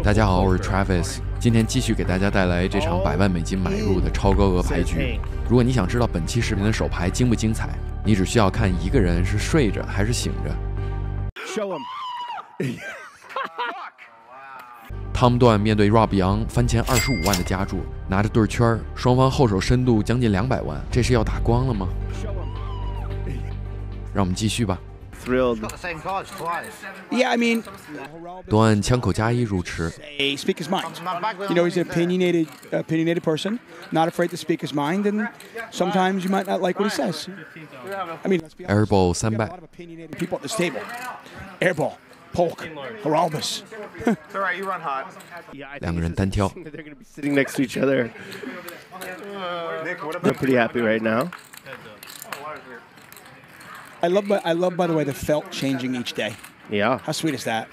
大家好，我是 Travis， 今天继续给大家带来这场100万美金买入的超高额牌局。如果你想知道本期视频的手牌精不精彩，你只需要看一个人是睡着还是醒着。Tom Dwan 面对 Rob 杨翻前25万的加注，拿着对圈，双方后手深度将近200万，这是要打光了吗？让我们继续吧。 Yeah, I mean, Dwan 枪口加1入池。 Speak his mind. You know, he's an opinionated person, not afraid to speak his mind, and sometimes you might not like what he says. I mean, let's be honest. Airball 3 We have a 败 lot of opinionated people at this table. Airball, Polk, Geralbus. It's all right, you run hot. 两个人单挑。 They're going to be sitting next to each other. They're pretty happy right now. I love, by the way, the felt changing each day. Yeah. How sweet is that?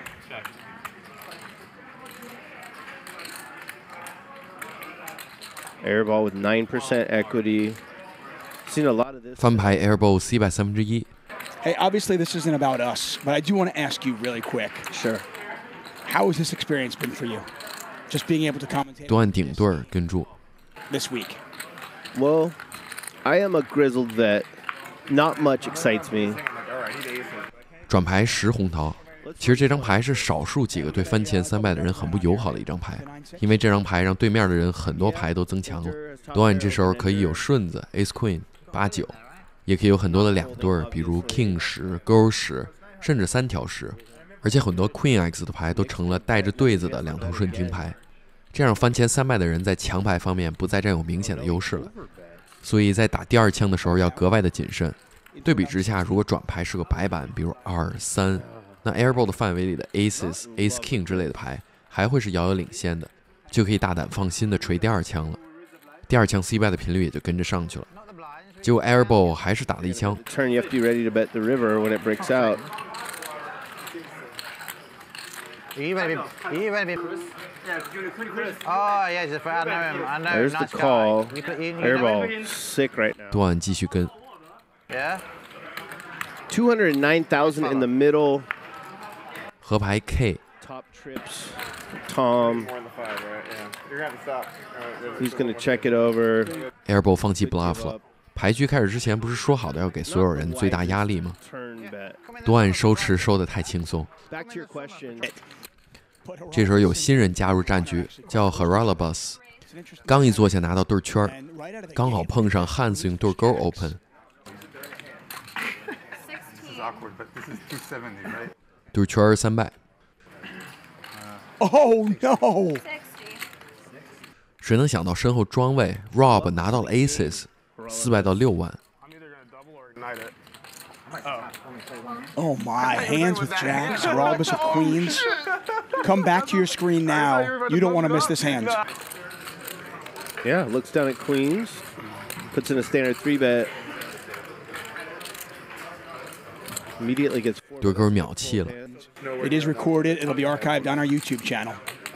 Airball with 9% equity. Seen a lot of this. 翻牌 Airball C 败1/3。 Hey, obviously this isn't about us, but I do want to ask you really quick. Sure. How has this experience been for you? Just being able to commentate Dwan 顶对儿跟注。 this week. Well, I am a grizzled vet. Not much excites me. 转牌10红桃。其实这张牌是少数几个对翻前3败的人很不友好的一张牌，因为这张牌让对面的人很多牌都增强了。Dwan这时候可以有顺子 Ace Queen 8、9，也可以有很多的2对儿，比如 King 10、勾10，甚至3条10，而且很多 Queen X 的牌都成了带着对子的2头顺停牌，这样翻前3败的人在强牌方面不再占有明显的优势了。所以在打第2枪的时候要格外的谨慎。对比之下，如果转牌是个白板，比如2、3，那 Airball 的范围里的 Aces、Ace King 之类的牌还会是遥遥领先的，就可以大胆放心的锤第2枪了。第2枪 C 败的频率也就跟着上去了。结果 Airball 还是打了1枪。 Turn, you have to be ready to bet the river when it breaks out. You better be. Oh, yeah, I know him. I know. There's the Nice call. guy. You know him? Airball sick right now. Dwan 继续跟。 Yeah. 209,000 in the middle. 河牌 K。 Top trips. Tom. He's going to check it over. Airball 放弃 bluff 了。牌局开始之前不是说好的要给所有人最大压力吗？ Turn bet. Dwan 收持收得太轻松。 Back to your question. 这时候有新人加入战局，叫 Geralbus。刚一坐下拿到对圈，刚好碰上 Hans 用对勾 open。 对圈3败。 Oh no! 谁能想到身后庄位 Rob 拿到了 Aces， 4败到6万。 Oh my! Hands with jacks, Geralbus with queens. Come back to your screen now. You don't want to miss this hand. Yeah, looks down at queens. Puts in a standard 3-bet. Immediately gets 对勾秒弃了。 It is recorded. It'll be archived on our YouTube channel.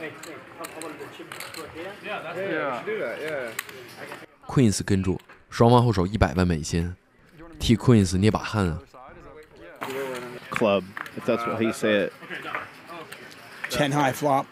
Queens 跟住，双方后手100万美金，替 Queens 捏把汗啊！ club, if that's what he say it. 10 high flop.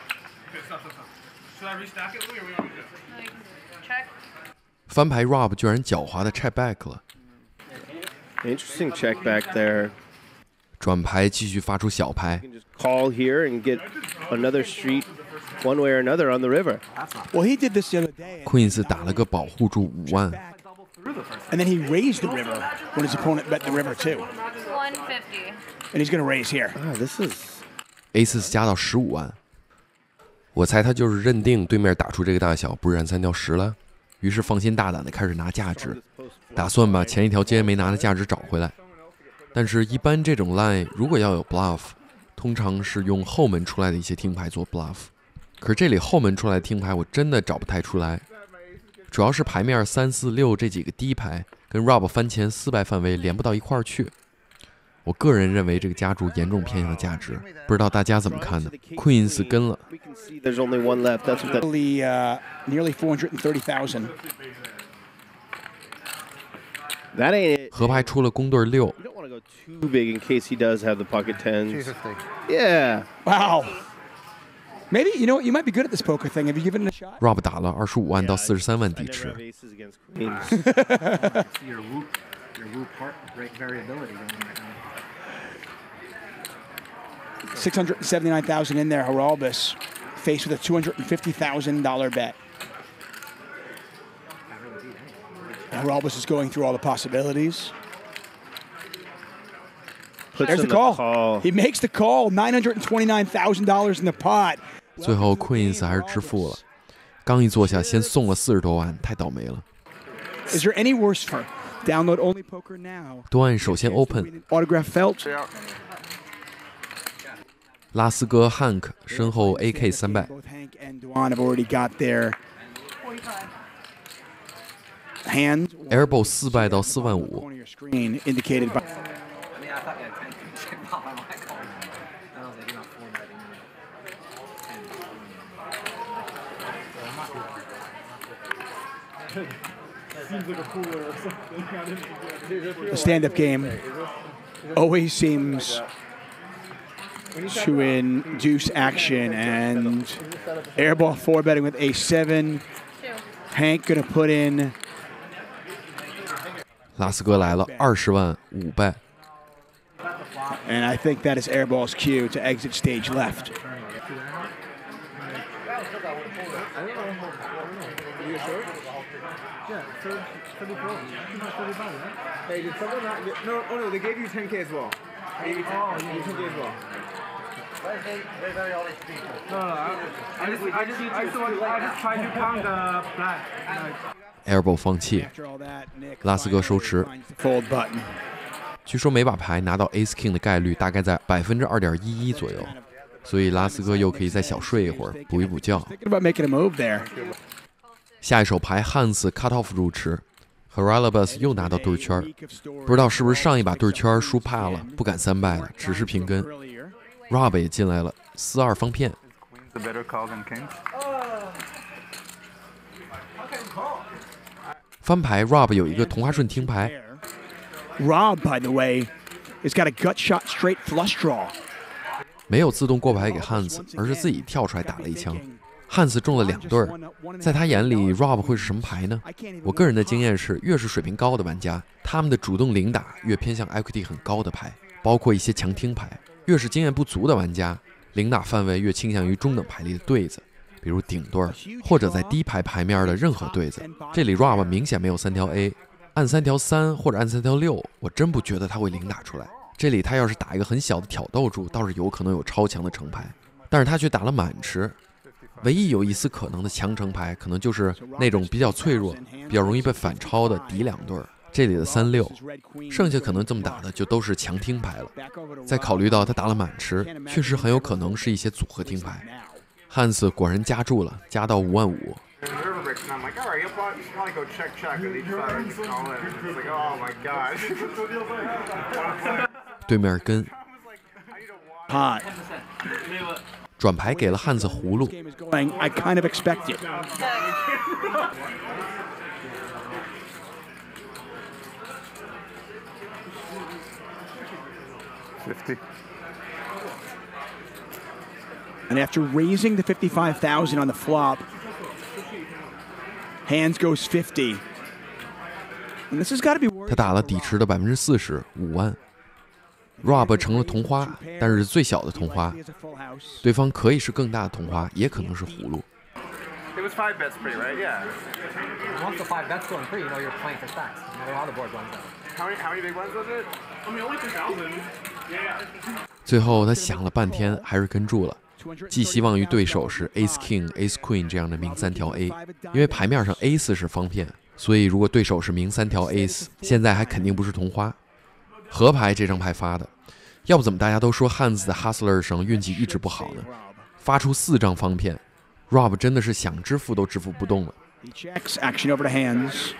Check. 翻牌 Rob 居然狡猾的 check back 了， Interesting check back there. 转牌继续发出小牌， You can just call here and get another street one way or another on the river. Well, he did this the other day. Queens 打了个保护注5万， And then he raised the river when his opponent bet the river too. 150. And he's going to raise here. Ah, this is Aces 加到15万，我猜他就是认定对面打出这个大小不是3条10了，于是放心大胆的开始拿价值，打算把前一条街没拿的价值找回来。但是，一般这种 line 如果要有 bluff， 通常是用后门出来的一些听牌做 bluff。可是这里后门出来的听牌我真的找不太出来，主要是牌面3、4、6这几个低牌跟 Rob 翻前4败范围连不到一块儿去。我个人认为这个加注严重偏向价值，不知道大家怎么看呢 ？Queens 跟了。 we can see there's only one left. That's what that Nearly 430,000. that ain't it. 河牌出了公对6， You don't want to go too big in case he does have the pocket tens. 250. Yeah. Wow. Maybe you know what? You might be good at this poker thing. Have you given it a shot? Rob 打了25万到43万底池。 Your whoop heart rate variability. 679,000 in there. Haralbus faced with a $250,000 bet. Haralbus is going through all the possibilities. There's the call. He makes the call. $929,000 in the pot. 最后 Queens 还是支付了，刚一坐下先送了40多万，太倒霉了。 Is there any worse for download only poker now? 多岸首先 open， Autograph felt. 拉斯哥 Hank 身后 AK 3败。 Both Hank and Duan have already got their hands. Airball 4败到4万5。 Corner of your screen indicated by. The stand-up game always seems to induce action, and airball 4 betting with A7. Hank gonna put in. 拉斯哥来了20万5败。 And I think that is airball's cue to exit stage left. Hey, did someone not get... No, oh no, they gave you 10K as well. They gave you 10K as well. No, I just tried to count the black. Airball 放弃， After all that, Nick 拉斯哥收持。 finds the fold button. 据说每把牌拿到 Ace King 的概率大概在2.11%左右，所以拉斯哥又可以再小睡一会儿，补一补觉。 Thinking about making a move there. 下一手牌汉斯 cut off 入池 ，Haralabus 又拿到对圈，不知道是不是上一把对圈输怕了，不敢3败了，只是平跟。Rob 也进来了，4-2方片。 The better call than king. 翻牌 Rob 有一个同花顺听牌， Rob, by the way, has got a gut shot straight flush draw. 没有自动过牌给汉斯，而是自己跳出来打了一枪。汉斯中了2对儿，在他眼里 Rob 会是什么牌呢？我个人的经验是，越是水平高的玩家，他们的主动领打越偏向 equity 很高的牌，包括一些强听牌。越是经验不足的玩家，领打范围越倾向于中等牌里的对子，比如顶对儿，或者在低牌牌面的任何对子。这里 Rob 明显没有3条 A， 按3条3或者按3条6，我真不觉得他会领打出来。这里他要是打一个很小的挑逗住，倒是有可能有超强的成牌，但是他却打了满池。唯一有一丝可能的强成牌，可能就是那种比较脆弱、比较容易被反超的底2对儿。这里的3-6，剩下可能这么打的就都是强听牌了。再考虑到他打了满池，确实很有可能是一些组合听牌。汉斯果然加注了，加到5万5。 And I'm like, all right, you'll probably go check at each side and just call in. It's like, oh my god. 对面跟 Hot. 转牌给了汉斯葫芦， Game is going. I kind of expect it. And after raising the 55,000 on the flop, hands goes 50. And this has got to be worth 他打了底池的40%，5万。Rob 成了同花，但是最小的同花， He has a full house. 对方可以是更大的同花，也可能是葫芦。 It was 5 bets pre, right? Yeah. Once the 5 bets going free, you know you're playing for stacks. No matter how the board runs out. How many big ones was it? I mean, only 2,000. 最后他想了半天，还是跟住了，寄希望于对手是 Ace King、Ace Queen 这样的明3条 A， 因为牌面上 A4是方片，所以如果对手是明3条 Ace， 现在还肯定不是同花。合牌这张牌发的，要不怎么大家都说汉斯的 Hustler 上运气一直不好呢？发出4张方片 ，Rob 真的是想支付都支付不动了。 He checks. Action over to hands.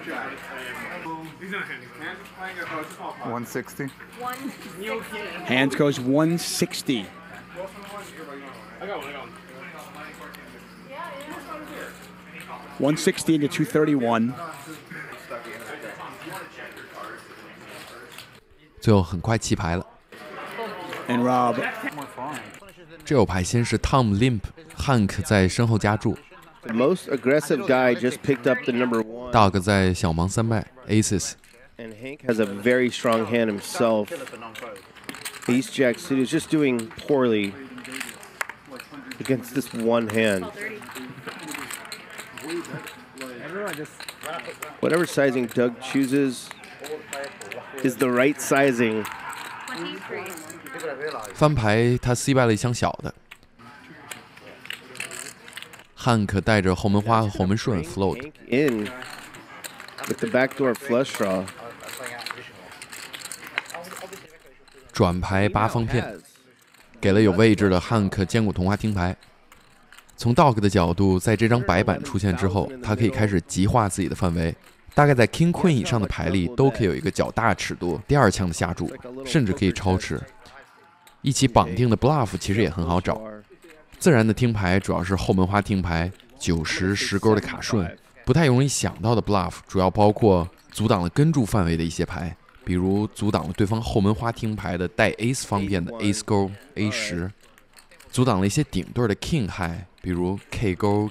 160. Hands goes 160. $160 into 231. 最后很快弃牌了。 And Rob 这手牌先是 Tom Limp，Hank 在身后加注 The most aggressive guy just picked up the number 1. ，Dog 在小盲3败 Aces， And Hank has a very strong hand himself. Ace Jack suited is just doing poorly against this one hand. Whatever sizing Doug chooses is the right sizing. 翻牌他 C 败了一箱小的。Hank 带着后门花和后门顺 float， Hank in with the backdoor flush draw. 转牌8方片，给了有位置的 Hank 坚果同花听牌。从 Dog 的角度，在这张白板出现之后，他可以开始极化自己的范围，大概在 King Queen 以上的牌里都可以有一个较大尺度第2枪的下注，甚至可以超持。一起绑定的 bluff 其实也很好找，自然的听牌主要是后门花听牌、9、10、10勾的卡顺，不太容易想到的 bluff 主要包括阻挡了跟注范围的一些牌，比如阻挡了对方后门花听牌的带 ace 方片的 ace 勾 A10， 阻挡了一些顶对的 king high， 比如 K 勾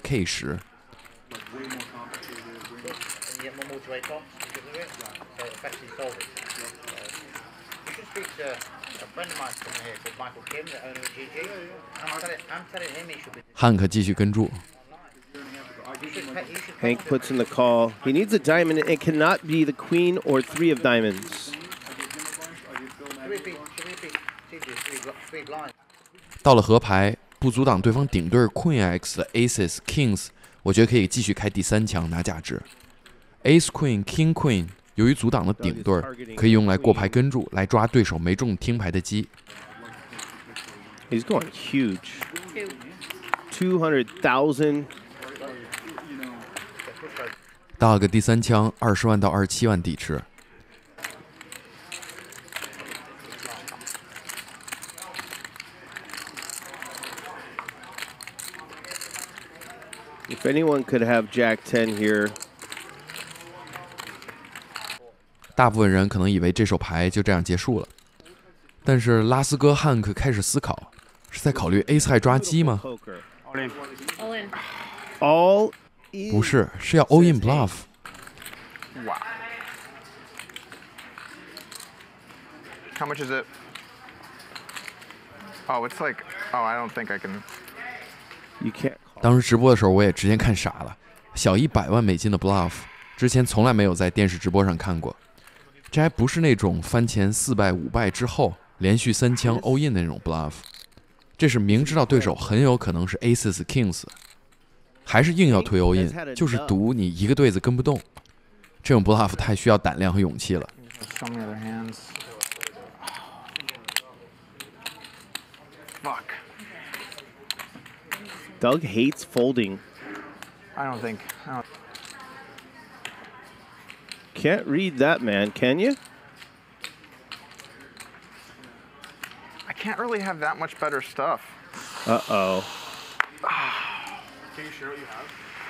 K10。Hank 继续跟注。 Hank puts in the call. He needs a diamond. It cannot be the queen or 3 of diamonds. 到了河牌，不阻挡对方顶对 Queen X 的 Aces Kings， 我觉得可以继续开第3枪拿价值。Ace Queen King Queen 由于阻挡了顶对，可以用来过牌跟注，来抓对手没中听牌的机。 He's going huge. 200,000. Dog 第3枪20万到27万底池。 If anyone could have Jack 10 here. 大部分人可能以为这手牌就这样结束了，但是拉斯哥汉克开始思考，是在考虑 Ace High 抓机吗？ All in. All in. 不是，是要 all in bluff。 Wow. How much is it? Oh, it's like, oh, I don't think I can. You can't. 当时直播的时候，我也直接看傻了，小100万美金的 bluff， 之前从来没有在电视直播上看过。这还不是那种翻前4败5败之后连续3枪 all in 的那种 bluff， 这是明知道对手很有可能是 aces kings， 还是硬要推 all in， 就是赌你一个对子跟不动。这种 bluff 太需要胆量和勇气了。 So many other hands. Fuck. Doug hates folding. I don't think. Can't read that, man, can you? I can't really have that much better stuff. Uh-oh. Can you share what you have?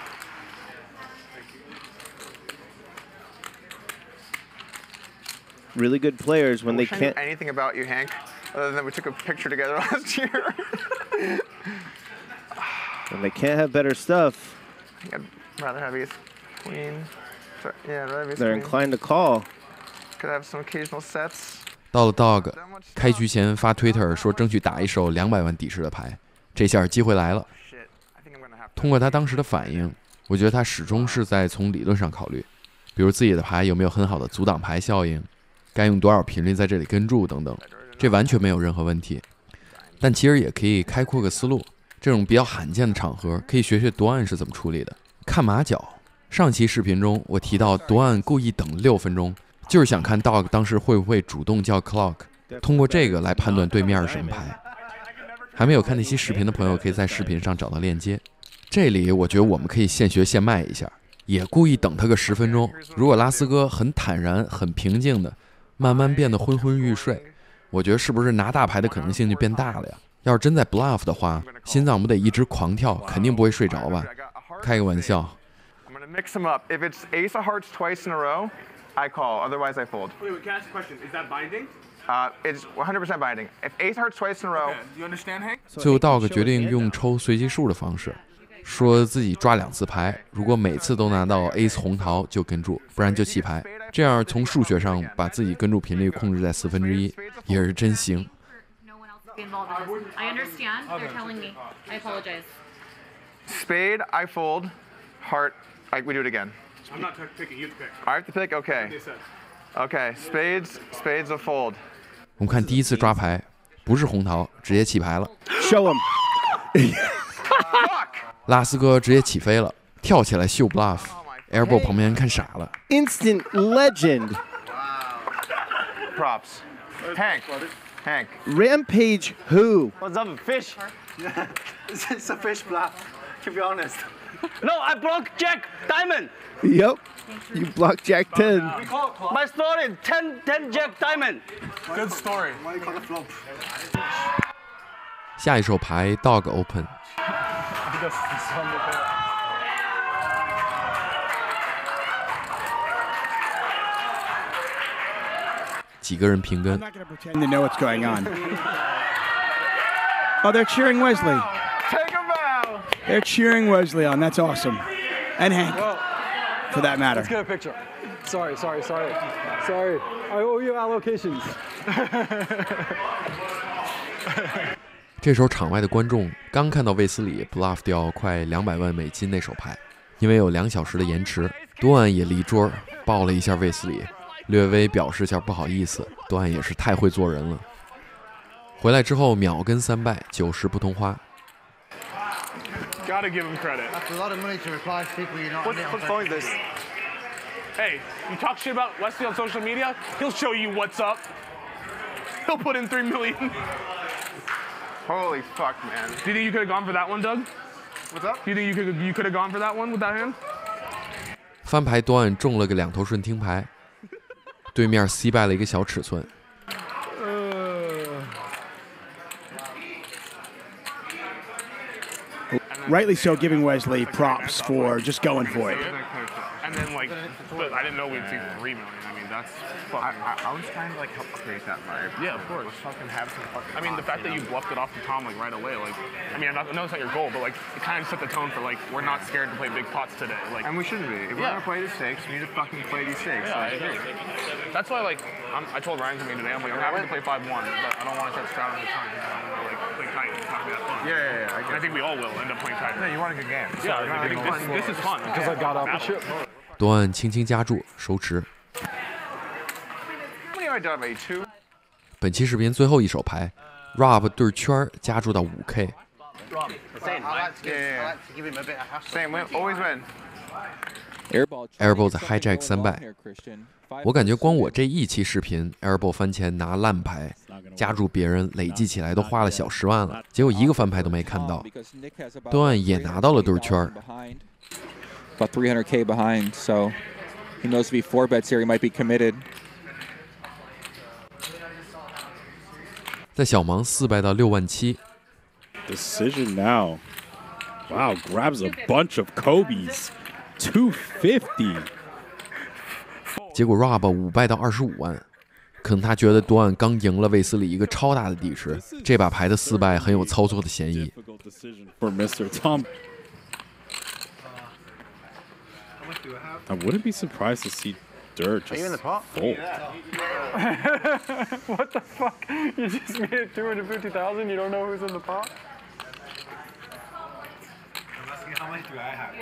Really good players when they I knew can't. anything about you, Hank, other than we took a picture together last year. When they can't have better stuff, I'd rather have ace queen. Yeah, I'd rather have ace they're queen. inclined to call. Could have some occasional sets. 到了 Dog 开局前发 Twitter 说争取打一手200万底池的牌，这下机会来了。 Shit. I think I'm gonna have to. 通过他当时的反应，我觉得他始终是在从理论上考虑，比如自己的牌有没有很好的阻挡牌效应，该用多少频率在这里跟注等等，这完全没有任何问题。但其实也可以开阔个思路，这种比较罕见的场合，可以学学夺岸是怎么处理的。看马脚，上期视频中我提到夺岸故意等6分钟，就是想看 Dog 当时会不会主动叫 Clock， 通过这个来判断对面是什么牌。还没有看那期视频的朋友，可以在视频上找到链接。这里我觉得我们可以现学现卖一下，也故意等他个10分钟。如果拉斯哥很坦然、很平静的，慢慢变得昏昏欲睡，我觉得是不是拿大牌的可能性就变大了呀？要是真在 bluff 的话，心脏不得一直狂跳，肯定不会睡着吧？开个玩笑。 I'm gonna mix them up. If it's ace of hearts twice in a row, I call. Otherwise, I fold. Wait, can I ask a question? Is that binding? It's 100% binding. If ace hearts twice in a row. You understand, Hank? 最后Dog决定用抽随机数的方式，说自己抓2次牌，如果每次都拿到 ace 红桃就跟住，不然就弃牌。这样从数学上把自己跟住频率控制在1/4，也是真行。 I understand. They're telling me. I apologize. Spade, I fold. Heart, we do it again. I'm not picking. You pick. I have to pick? Okay. Okay, spades a fold. 我们看第一次抓牌，不是红桃，直接弃牌了。 Show him. 拉斯哥直接起飞了，跳起来秀 bluff。Airball 旁边人看傻了。 Instant legend. Props. Hank. Rampage who? What's up, fish? It's a fish bluff, to be honest. No, I blocked Jack Diamond. Yep. You blocked Jack 10. My story, 10 Jack Diamond. Good story. 下一手牌 Dog Open。几个人平跟。 I'm not going to pretend to know what's going on. Oh, they're cheering Wesley. Take a bow. They're cheering Wesley on. That's awesome. And Hank, for that matter. Let's get a picture. Sorry. I owe you allocations. 这时候场外的观众刚看到卫斯理 bluff 掉快200万美金那手牌，因为有2小时的延迟，多安也离桌抱了一下卫斯理，略微表示下不好意思。多安也是太会做人了。回来之后秒跟3败，90不同花。 Gotta give him credit. That's a lot of money to reply to people you're not. What phone is this? Hey, you talk shit about Wesley on social media, he'll show you what's up. He'll put in $3 million. Holy fuck, man. Do you think you could have gone for that one, Doug? What's up? Do you think you could have gone for that one with that hand? 翻牌多安中了个2头顺听牌，对面 C 败了一个小尺寸。 Rightly so, giving Wesley props for just going for it. And then but I didn't know we'd see $3 million. I mean, that's fucking. I was trying to help create that vibe. Yeah, of course. Let's fucking have some fucking. I mean, the fact that you bluffed it off to Tom right away, I mean, I know it's not your goal, but it kind of set the tone for we're not scared to play big pots today. And we shouldn't be. If we're gonna play these stakes, we need to fucking play these stakes. Yeah, I agree. That's why I told Ryan to me today, I'm happy to play 5-1, but I don't want to start straddling the time. I want to play tight. It's not gonna be that fun. Yeah. I think we all will end up playing tight. Yeah, you want a good game. Yeah, I think this is fun Because I got off the ship. 多安轻轻加注收持。 How many have I done? Maybe 2? 本期视频最后一手牌 ，Rob 对圈加注到5K。 I like to give him a bit of hassle. Same win, always win. Airball 在 hijack 3败，我感觉光我这一期视频 Airball 翻钱拿烂牌，加注别人累计起来都花了小10万了，结果一个翻牌都没看到。多安也拿到了对圈。 About 300K behind, so he knows if he 4-bets here, he might be committed. 在小盲4败到6万7。 Decision now. Wow, grabs a bunch of Kobe's. 250. 结果 Rob 5败到25万，可能他觉得多安刚赢了卫斯理一个超大的底池，这把牌的4败很有操作的嫌疑。 For Mr. Tom. I wouldn't be surprised to see Dirt just. Are you in the pot? Fold. What the fuck? You just made 250,000. You don't know who's in the pot? I'm asking how much do I have?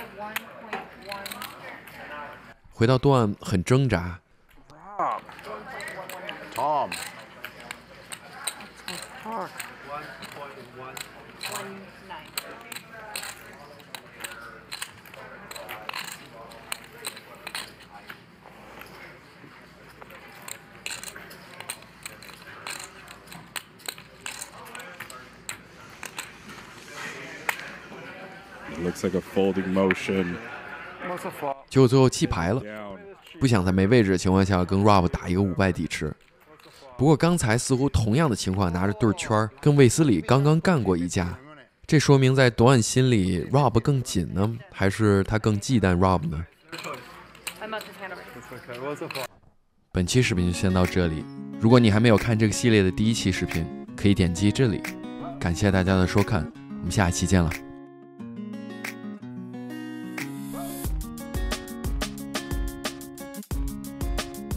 回到多安很挣扎。 Tom. Fuck. 1.19. It looks like a folding motion. 结果最后弃牌了，不想在没位置的情况下跟 Rob 打一个5败底池。不过刚才似乎同样的情况拿着对圈跟卫斯理刚刚干过一架，这说明在多安心里 Rob 更紧呢，还是他更忌惮 Rob 呢？本期视频就先到这里。 如果你还没有看这个系列的第1期视频，可以点击这里。感谢大家的收看，我们下一期见了。